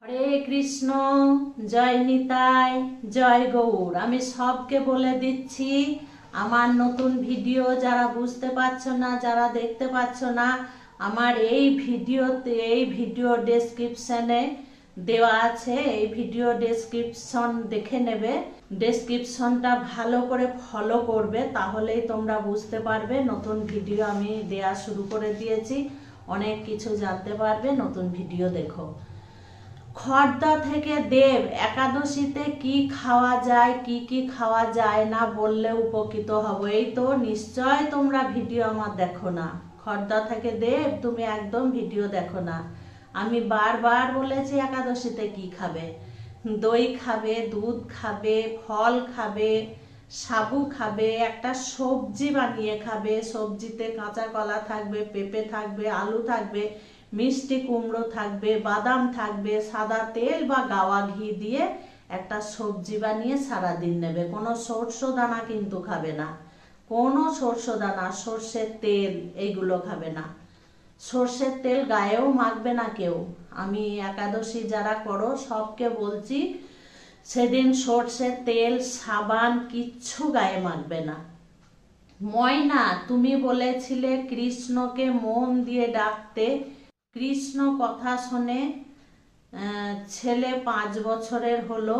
হরে কৃষ্ণ, জয় নিতাই, জয় গৌর। আমি সবকে বলে দিচ্ছি, আমার নতুন ভিডিও যারা বুঝতে পারছো না, যারা দেখতে পাচ্ছ না, আমার এই ভিডিও ডেসক্রিপশনে দেওয়া আছে। এই ভিডিও ডেসক্রিপশন দেখে নেবে, ডেসক্রিপশনটা ভালো করে ফলো করবে, তাহলেই তোমরা বুঝতে পারবে। নতুন ভিডিও আমি দেয়া শুরু করে দিয়েছি, অনেক কিছু জানতে পারবে। নতুন ভিডিও দেখো। খর্দা থেকে দেব একাদশীতে কি খাওয়া যায়, কি কি খাওয়া যায় না বললে উপকৃত হব। এই তো নিশ্চয় তোমরা ভিডিও আমার দেখো না। খর্দা থেকে দেব তুমি একদম ভিডিও দেখো না। আমি বারবার বলেছি একাদশীতে কি খাবে। দই খাবে, দুধ খাবে, ফল খাবে, সাবু খাবে, একটা সবজি বানিয়ে খাবে। সবজিতে কাঁচা কলা থাকবে, পেঁপে থাকবে, আলু থাকবে, মিষ্টি কুমড়ো থাকবে, বাদাম থাকবে, সাদা তেল বা গাওয়া ঘি দিয়ে একটা সবজি বানিয়ে সারাদিন নেবে। কোনো সর্ষ দানা কিন্তু খাবে না, কোনো সর্ষ দানা, সর্ষের তেল এইগুলো খাবে না। সর্ষের তেল গায়েও মাখবে না কেউ। আমি একাদশী যারা করো সবকে বলছি, সেদিন সর্ষের তেল, সাবান কিচ্ছু গায়ে মাখবে না। ময়না, তুমি বলেছিলে কৃষ্ণকে মন দিয়ে ডাকতে। কৃষ্ণ কথা শুনে ছেলে 5 বছরের হলো।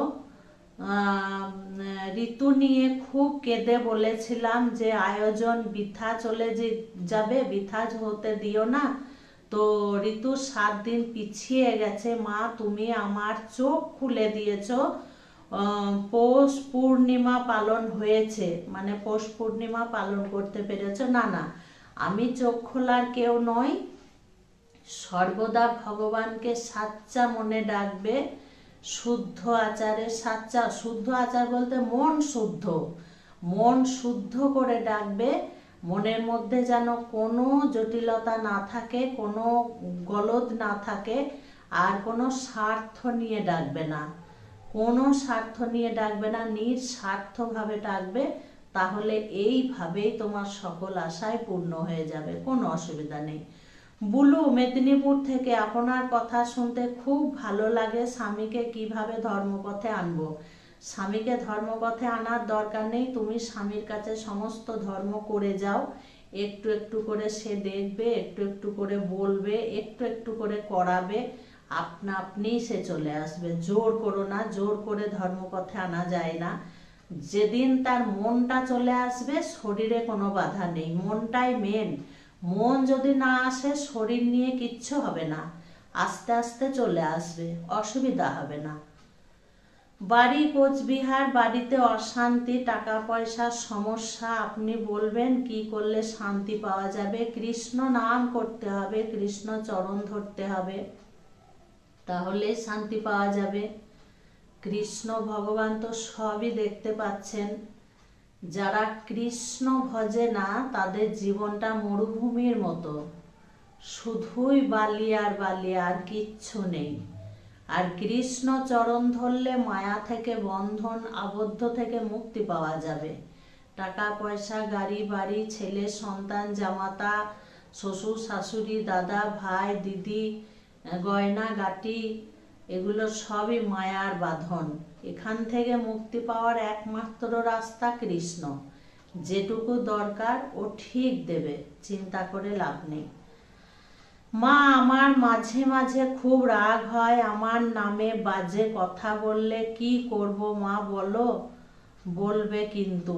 ঋতু নিয়ে খুব কেঁদে বলেছিলাম যে আয়োজন বৃথা চলে যাবে, বৃথা হতে দিও না। তো ঋতু 7 দিন পিছিয়ে গেছে। মা তুমি আমার চোখ খুলে দিয়েছ। পৌষ পূর্ণিমা পালন হয়েছে, মানে পৌষ পূর্ণিমা পালন করতে পেরেছ। না না, আমি চোখ খোলার কেউ নই। সর্বদা ভগবানকে সাচ্চা মনে ডাকবে, শুদ্ধ আচারে। সাচ্চা শুদ্ধ আচার বলতে মন শুদ্ধ, মন শুদ্ধ করে ডাকবে। মনের মধ্যে যেন কোনো জটিলতা না থাকে, কোনো গলদ না থাকে, আর কোনো স্বার্থ নিয়ে ডাকবে না, কোনো স্বার্থ নিয়ে ডাকবে না, নিঃস্বার্থভাবে ডাকবে। তাহলে এইভাবেই তোমার সকল আশায় পূর্ণ হয়ে যাবে, কোনো অসুবিধা নেই। বুলু মেদিনীপুর থেকে, আপনার কথা শুনতে খুব ভালো লাগে। স্বামীকে কিভাবে ধর্মপথে আনবো? স্বামীকে ধর্মপথে আনার দরকার নেই। তুমি স্বামীর কাছে সমস্ত ধর্ম করে যাও, একটু একটু করে সে দেখবে, একটু একটু করে বলবে, একটু একটু করে করাবে, আপনা আপনি সে চলে আসবে। জোর করো না, জোর করে ধর্মপথে আনা যায় না। যেদিন তার মনটা চলে আসবে, শরীরে কোনো বাধা নেই, মনটাই মেন। মন যদি না আসে, শরীর নিয়ে কিচ্ছু হবে না, আস্তে আস্তে চলে আসবে, অসুবিধা হবে না। বাড়ি কোচবিহার, বাড়িতে অশান্তি, টাকা পয়সার সমস্যা। আপনি বলবেন কি করলে শান্তি পাওয়া যাবে? কৃষ্ণ নাম করতে হবে, কৃষ্ণ চরণ ধরতে হবে, তাহলে শান্তি পাওয়া যাবে। কৃষ্ণ ভগবান তো সবই দেখতে পাচ্ছেন। যারা কৃষ্ণ ভজে না, তাদের জীবনটা মরুভূমির মতো, শুধুই বালি আর বালি, আর কিচ্ছু নেই। আর কৃষ্ণ চরণ ধরলে মায়া থেকে, বন্ধন আবদ্ধ থেকে মুক্তি পাওয়া যাবে। টাকা পয়সা, গাড়ি বাড়ি, ছেলে সন্তান, জামাতা, শ্বশুর শাশুড়ি, দাদা ভাই, দিদি, গয়না গাটি, এগুলো সবই মায়ার বাঁধন। এখান থেকে মুক্তি পাওয়ার একমাত্র রাস্তা কৃষ্ণ। যেটুকু দরকার ও ঠিক দেবে, চিন্তা করে লাভ নেই। মা, আমার মাঝে মাঝে খুব রাগ হয়, আমার নামে বাজে কথা বললে কি করব মা বলো? বলবে কিন্তু।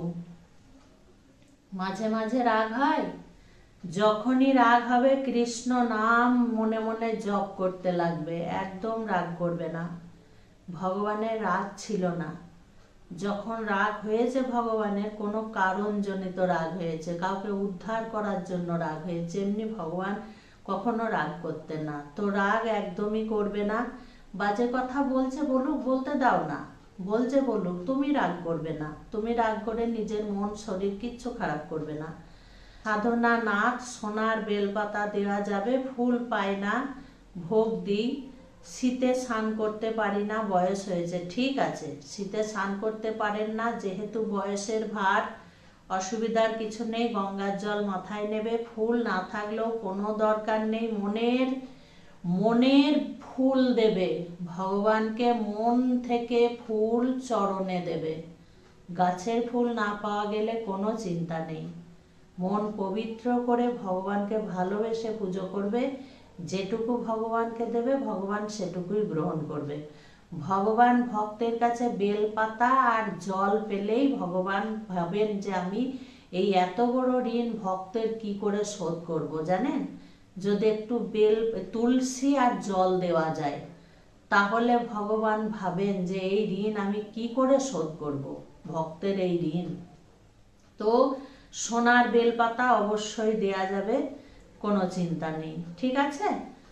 মাঝে মাঝে রাগ হয়? যখনই রাগ হবে, কৃষ্ণ নাম মনে মনে জপ করতে লাগবে, একদম রাগ করবে না। ভগবানের রাগ ছিল না। যখন রাগ হয়েছে ভগবানের, কোনো কারণজনিত রাগ হয়েছে, কাউকে উদ্ধার করার জন্য রাগ হয়েছে, এমনি ভগবান কখনো রাগ করতেন না। তো রাগ একদমই করবে না। বাজে কথা বলছে বলুক, বলতে দাও না, বলছে বলুক, তুমি রাগ করবে না। তুমি রাগ করে নিজের মন শরীর কিচ্ছু খারাপ করবে না। সাধনা নাথ, সোনার বেলপাতা দেওয়া যাবে, ফুল পাই না, ভোগ দিই। শীতে স্নান করতে পারি না, বয়স হয়েছে। ঠিক আছে, শীতে স্নান করতে পারেন না যেহেতু বয়সের ভার, অসুবিধার কিছু নেই। গঙ্গার জল মাথায় নেবে, ফুল না থাকলেও কোনো দরকার নেই। মনের ফুল দেবে, ভগবানকে মন থেকে ফুল চরণে দেবে। গাছের ফুল না পাওয়া গেলে কোনো চিন্তা নেই, মন পবিত্র করে ভগবানকে ভালোবেসে পুজো করবে। যেটুকু ভগবানকে দেবে ভগবান সেটুকুই গ্রহণ করবে। ভগবান ভক্তের কাছে বেলপাতা আর জল পেলেই ভগবান ভাবেন যে আমি এই এত বড় ঋণ ভক্তের কি করে শোধ করব জানেন। যদি একটু তুলসী আর জল দেওয়া যায় তাহলে ভগবান ভাবেন যে এই ঋণ আমি কি করে শোধ করব, ভক্তের এই ঋণ। তো সোনার বেলপাতা অবশ্যই দেয়া যাবে, কোনো চিন্তা নেই, ঠিক আছে।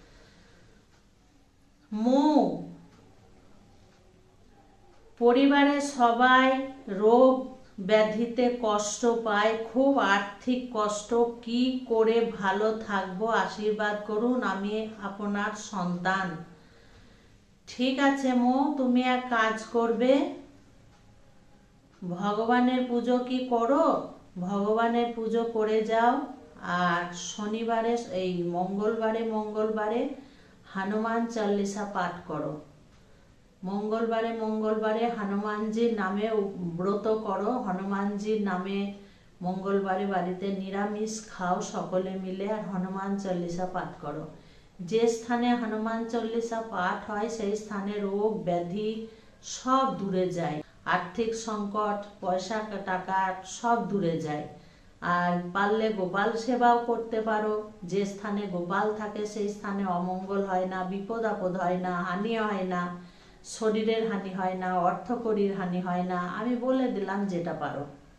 পরিবারের সবাই রোগ ব্যাধিতে কষ্ট পায়, খুব আর্থিক কষ্ট, কি করে ভালো থাকবো আশীর্বাদ করুন, আমি আপনার সন্তান। ঠিক আছে তুমি এক কাজ করবে, ভগবানের পুজো কি করো, ভগবানের পুজো করে যাও। আর শনিবারে এই মঙ্গলবারে হনুমান চল্লিশা পাঠ করো। মঙ্গলবারে হনুমানজির নামে ব্রত করো, হনুমানজির নামে মঙ্গলবারে বাড়িতে নিরামিষ খাও সকলে মিলে, আর হনুমান চল্লিশা পাঠ করো। যে স্থানে হনুমান চল্লিশা পাঠ হয় সেই স্থানে রোগ ব্যাধি সব দূরে যায়, আর্থিক সংকট, পয়সা টাকা সব দূরে যায়। আর পারলে গোপাল সেবাও করতে পারো, যে স্থানে গোপাল থাকে সেই স্থানে অমঙ্গল হয় না, বিপদ আপদ হয় না, হানি হয় না, শরীরের হানি হয় না, অর্থকরীর হানি হয় না। আমি বলে দিলাম যেটা পারো।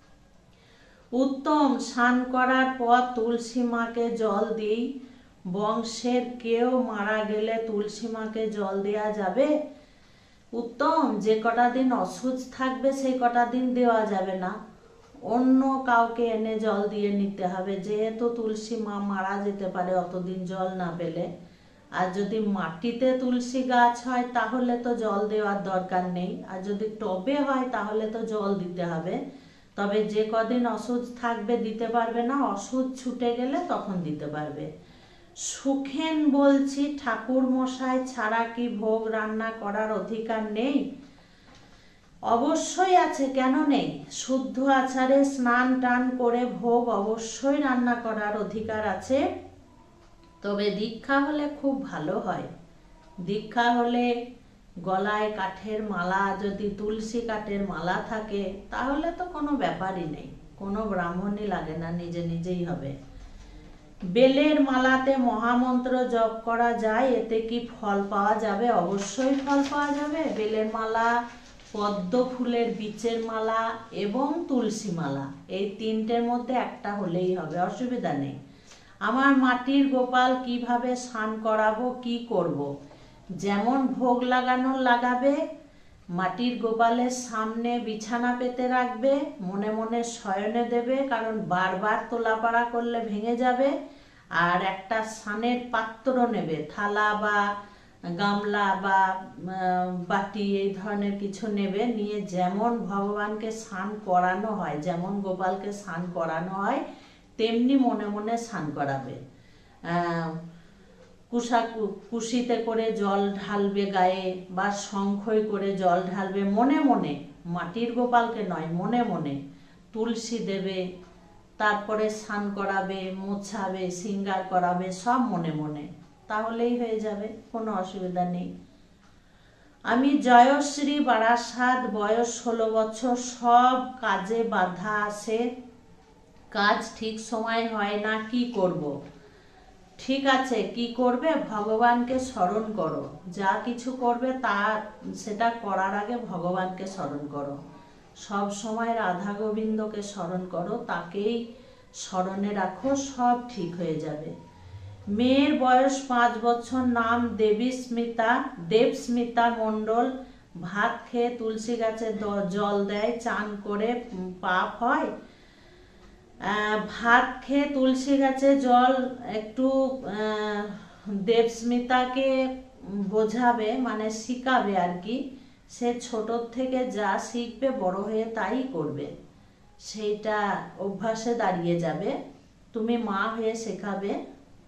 উত্তম, স্নান করার পর তুলসী মাকে জল দিই। বংশের কেউ মারা গেলে তুলসী মাকে জল দেয়া যাবে? উত্তম, যে কটা দিন অসুস্থ থাকবে সেই কটা দিন দেওয়া যাবে না, অন্য কাউকে এনে জল দিয়ে নিতে হবে, যেহেতু তুলসী মা মারা যেতে পারে অতদিন জল না পেলে। আর যদি মাটিতে তুলসী গাছ হয় তাহলে তো জল দেওয়ার দরকার নেই, আর যদি টবে হয় তাহলে তো জল দিতে হবে। তবে যে কদিন অসুস্থ থাকবে দিতে পারবে না, অসুস্থ ছুটে গেলে তখন দিতে পারবে। সুখেন বলছি, ঠাকুর মশাই ছাড়া কি ভোগ রান্না করার অধিকার নেই? অবশ্যই আছে, কেন নেই। শুদ্ধ আচারে স্নান টান করে ভোগ অবশ্যই রান্না করার অধিকার আছে। তবে দীক্ষা হলে খুব ভালো হয়। দীক্ষা হলে গলায় কাঠের মালা, যদি তুলসী কাঠের মালা থাকে তাহলে তো কোনো ব্যাপারই নেই, কোনো ব্রাহ্মণই লাগে না, নিজে নিজেই হবে। বেলের মালাতে মহামন্ত্র জপ করা যায়, এতে কি ফল পাওয়া যাবে? অবশ্যই ফল পাওয়া যাবে। বেলের মালা, পদ্ম ফুলের বীচের মালা এবং তুলসী মালা, এই তিনটের মধ্যে একটা হলেই হবে, অসুবিধা নেই। আমার মাটির গোপাল কিভাবে স্নান করাবো, কি করব? যেমন ভোগ লাগানোর লাগাবে, মাটির গোপালের সামনে বিছানা পেতে রাখবে, মনে মনে শয়নে দেবে, কারণ বারবার তোলাপাড়া করলে ভেঙে যাবে। আর একটা স্নানের পাত্র নেবে, থালা বা গামলা বা বাটি এই ধরনের কিছু নেবে, নিয়ে যেমন ভগবানকে স্নান করানো হয়, যেমন গোপালকে স্নান করানো হয় তেমনি মনে মনে স্নান করাবে। কুশিতে করে জল ঢালবে গায়ে, বা শঙ্খই করে জল ঢালবে মনে মনে, মাটির গোপালকে নয়, মনে মনে। তুলসী দেবে, তারপরে স্নান করাবে, মোছাবে, শৃঙ্গার করাবে, সব মনে মনে, তাহলেই হয়ে যাবে, কোনো অসুবিধা নেই। আমি জয়শ্রী, বারাসাত, বয়স 16 বছর, সব কাজে বাধা আসে, কাজ ঠিক সময় হয় না, কি করব? ঠিক আছে, কি করবে? ভগবানকে স্মরণ করো, যা কিছু করবে সেটা করার আগে ভগবানকে স্মরণ করো। সব সময় রাধা গোবিন্দকে স্মরণ করো, তাকেই স্মরণে রাখো, সব ঠিক হয়ে যাবে। মেয়ের বয়স 5 বছর, নাম দেবস্মিতা মণ্ডল। ভাত খেয়ে তুলসী গাছে জল দেয়, চান করে পাপ হয়? ভাত খেয়ে তুলসী গাছে জল, একটু দেবস্মিতাকে বোঝাবে, মানে শিখাবে আর কি। সে ছোট থেকে যা শিখবে বড় হয়ে তাই করবে, সেইটা অভ্যাসে দাঁড়িয়ে যাবে। তুমি মা হয়ে শেখাবে।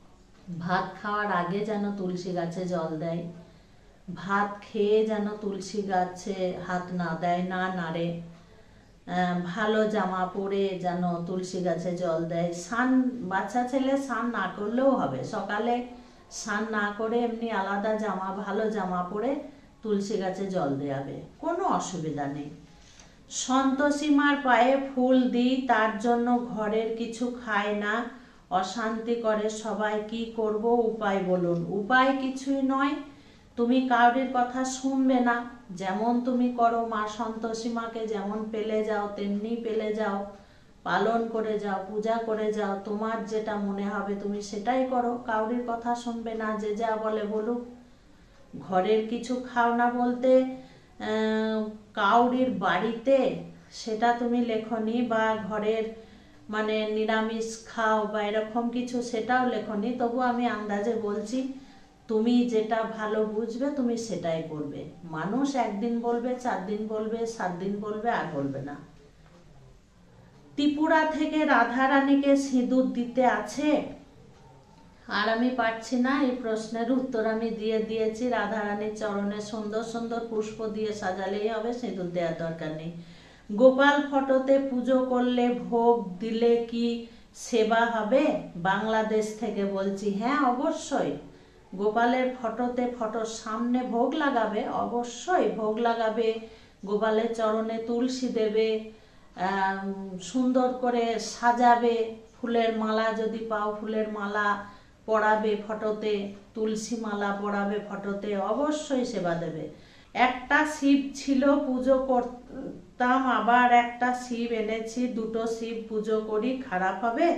ভাত খাওয়ার আগে যেন তুলসী গাছে জল দেয়, ভাত খেয়ে যেন তুলসী গাছে হাত না দেয়, না নাড়ে, ভালো জামা পরে যেন তুলসী গাছে জল দেয়। স্নান, বাচ্চা ছেলে স্নান না করলেও হবে, সকালে স্নান না করে এমনি আলাদা জামা, ভালো জামা পরে তুলসী গাছে জল দেওয়াবে, কোনো অসুবিধা নেই। সন্তোষী মার পায়ে ফুল দিই, তার জন্য ঘরের কিছু খায় না, অশান্তি করে সবাই, কি করব উপায় বলুন। উপায় কিছুই নয়, তুমি কাউরির কথা শুনবে না, যেমন তুমি করো, মা সন্তোষী মাকে যেমন পেলে যাও তেমনি পেলে যাও, পালন করে যাও, পূজা করে যাও, তোমার যেটা মনে হবে তুমি সেটাই করো, কাউরির কথা শুনবে না, যে যা বলে বলুক। ঘরের কিছু খাও না বলতে কাউরির বাড়িতে সেটা তুমি লেখনি, বা ঘরের মানে নিরামিষ খাও বা এরকম কিছু সেটাও লেখনি, তবু আমি আন্দাজে বলছি, তুমি যেটা ভালো বুঝবে তুমি সেটাই করবে। মানুষ একদিন বলবে, 4 দিন বলবে, 7 দিন বলবে, আর বলবে না। ত্রিপুরা থেকে রাধারানীকে সিঁদুর দিতে আছে, আর আমি পারছি না, এই প্রশ্নের উত্তর আমি দিয়ে দিয়েছি। রাধারানীর চরণে সুন্দর সুন্দর পুষ্প দিয়ে সাজালেই হবে, সিঁদুর দেওয়ার দরকার নেই। গোপাল ফটোতে পুজো করলে ভোগ দিলে কি সেবা হবে? বাংলাদেশ থেকে বলছি। হ্যাঁ অবশ্যই, গোপালের ফটোতে, ফটোর সামনে ভোগ লাগাবে, অবশ্যই ভোগ লাগাবে, গোপালের চরণে তুলসী দেবে, সুন্দর করে সাজাবে, ফুলের মালা যদি পাও ফুলের মালা পরাবে ফটোতে, তুলসী মালা পরাবে ফটোতে, অবশ্যই সেবা দেবে। একটা শিব ছিল পুজো করতাম, আবার একটা শিব এনেছি, দুটো শিব পুজো করি, খারাপ হবে?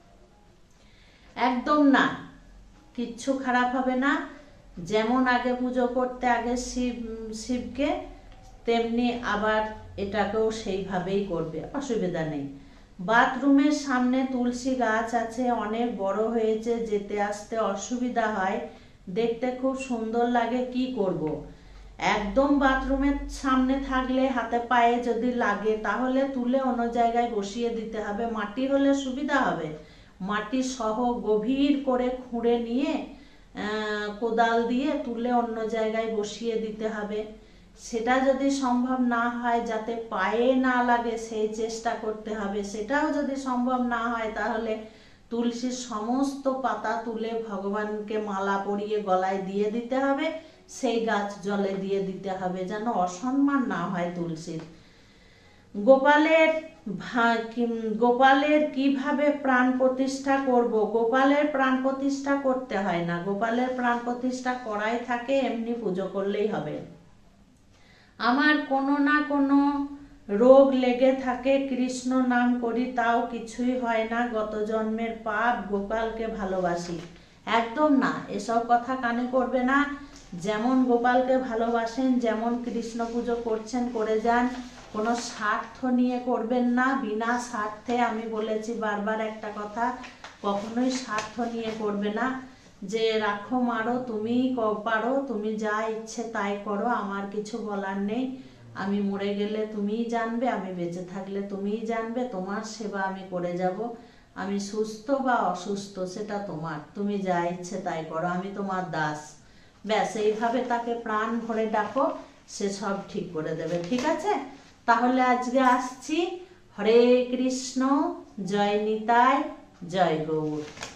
একদম না, কিচ্ছু খারাপ হবে না। যেমন আগে পুজো করতে আগে শিবকে, তেমনি আবার এটাকেও সেইভাবেই করবে, অসুবিধা নেই। বাথরুমের সামনে তুলসী গাছ আছে, অনেক বড় হয়েছে, যেতে আসতে অসুবিধা হয়, দেখতে খুব সুন্দর লাগে, কি করব? একদম বাথরুমের সামনে থাকলে হাতে পায়ে যদি লাগে তাহলে তুলে অন্য জায়গায় বসিয়ে দিতে হবে। মাটি হলে সুবিধা হবে, মাটি সহ গভীর করে খুঁড়ে নিয়ে কোদাল দিয়ে তুলে অন্য জায়গায় বসিয়ে দিতে হবে। সেটা যদি সম্ভব না হয়, যাতে পায়ে না লাগে সেই চেষ্টা করতে হবে। সেটাও যদি সম্ভব না হয় তাহলে তুলসীর সমস্ত পাতা তুলে ভগবানকে মালা পরিয়ে গলায় দিয়ে দিতে হবে, সেই গাছ জলে দিয়ে দিতে হবে, যেন অসম্মান না হয় তুলসীর। গোপালের কিভাবে প্রাণ প্রতিষ্ঠা করব? গোপালের প্রাণ প্রতিষ্ঠা করতে হয় না, গোপালের প্রাণ প্রতিষ্ঠা করাই থাকে, এমনি পুজো করলেই হবে। আমার কোনো না কোনো রোগ লেগে থাকে, কৃষ্ণ নাম করি তাও কিছুই হয় না, গত জন্মের পাপ, গোপালকে ভালোবাসি। একদম না, এসব কথা কানে করবে না। যেমন গোপালকে ভালোবাসেন, যেমন কৃষ্ণ পুজো করছেন করে যান, কোনো স্বার্থ নিয়ে করবেন না, বিনা স্বার্থে। আমি বলেছি বারবার একটা কথা, কখনোই স্বার্থ নিয়ে করবে না, যে রাখো মারো, তুমি পারো, তুমি যা ইচ্ছে তাই করো, আমার কিছু বলার নেই, আমি মরে গেলে তুমিই জানবে, আমি বেঁচে থাকলে তুমিই জানবে, তোমার সেবা আমি করে যাব, আমি সুস্থ বা অসুস্থ সেটা তোমার, তুমি যা ইচ্ছে তাই করো, আমি তোমার দাস। ব্যাস, এইভাবে তাকে প্রাণ ভরে ডাকো, সে সব ঠিক করে দেবে। ঠিক আছে, তাহলে আজকে আসছি। হরে কৃষ্ণ, জয় নিতাই, জয় গৌর।